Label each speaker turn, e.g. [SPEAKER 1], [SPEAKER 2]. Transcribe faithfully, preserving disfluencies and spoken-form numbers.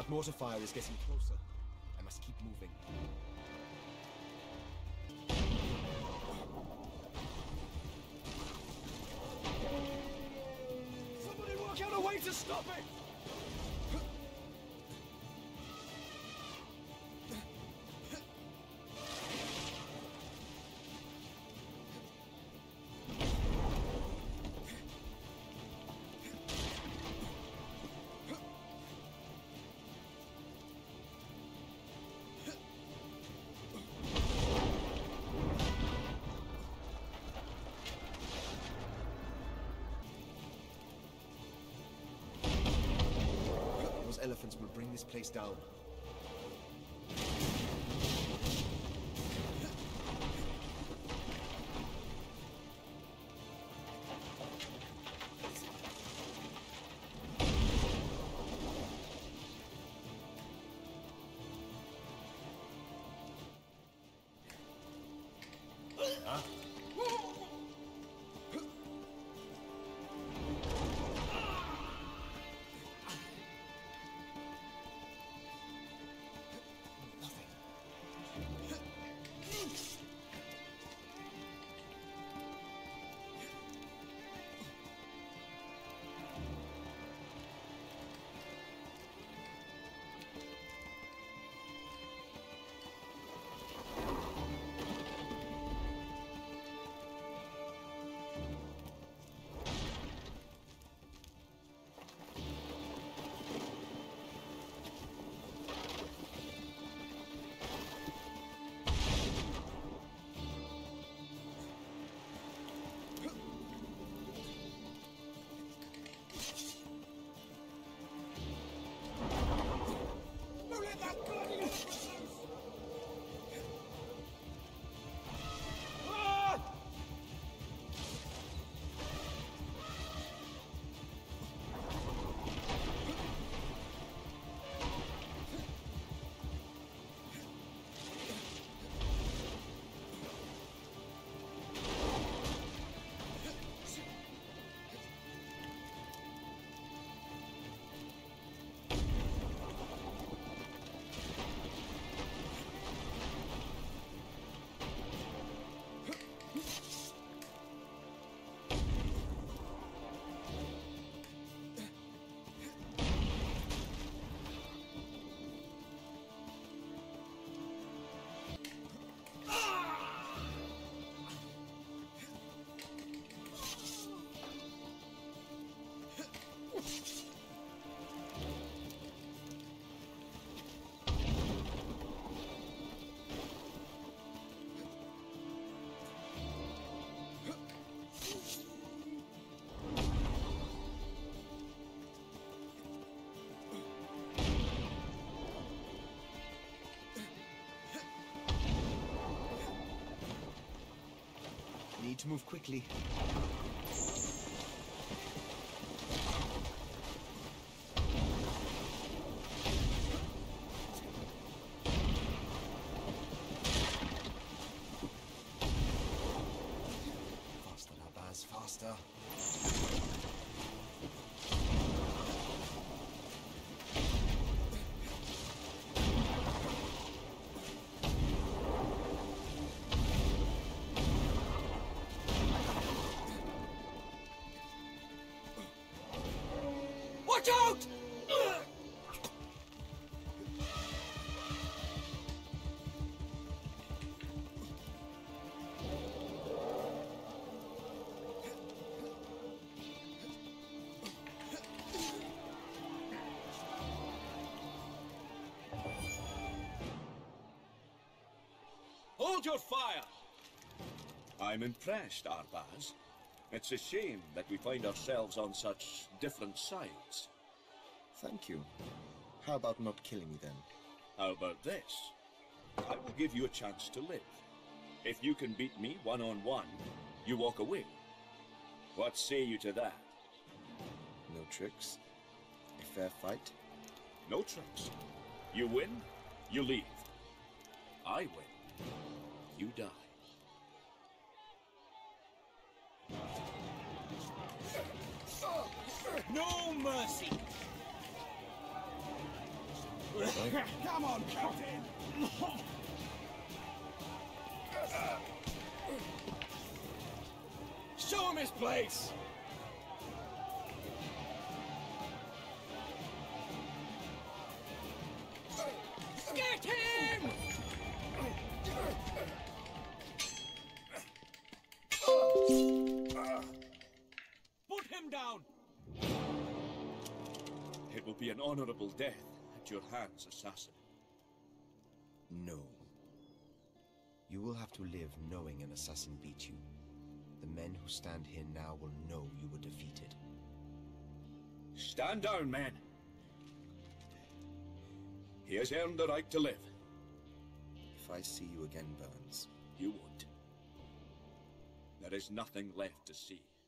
[SPEAKER 1] mortar fire is getting closer. I must keep moving.
[SPEAKER 2] Somebody work out a way to stop it!
[SPEAKER 1] Elephants will bring this place down.
[SPEAKER 2] Huh?
[SPEAKER 1] Need to move quickly. Faster, Nabaz, faster.
[SPEAKER 2] Watch out! Hold your fire!
[SPEAKER 3] I'm impressed, Arbaz. It's a shame that we find ourselves on such different sides.
[SPEAKER 1] Thank you. How about not killing me then?
[SPEAKER 3] How about this? I will give you a chance to live. If you can beat me one-on-one, you walk away. What say you to that?
[SPEAKER 1] No tricks? A fair fight?
[SPEAKER 3] No tricks. You win, you leave. I win, you die.
[SPEAKER 2] No mercy! Come on, Captain! Show him his place! Get him! Put him down!
[SPEAKER 3] It will be an honorable death at your hands, assassin.
[SPEAKER 1] No. You will have to live knowing an assassin beat you. The men who stand here now will know you were defeated.
[SPEAKER 3] Stand down, men. He has earned the right to live.
[SPEAKER 1] If I see you again, Burns,
[SPEAKER 3] You won't. There is nothing left to see.